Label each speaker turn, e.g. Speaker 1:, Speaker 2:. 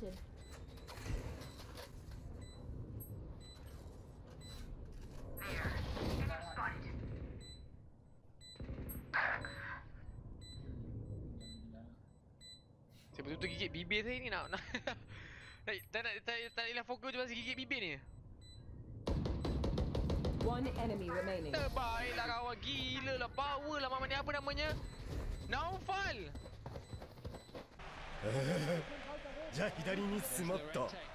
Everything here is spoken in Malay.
Speaker 1: spotted.
Speaker 2: Saya betul-betul gigit bibir saya ni nak tak nak fokus je pasal gigit bibir ni.
Speaker 3: One enemy remaining.
Speaker 2: Terbaiklah kawan, gila lah, power lah mama ni, apa namanya? Naufal.
Speaker 4: じゃあ左に進もっと。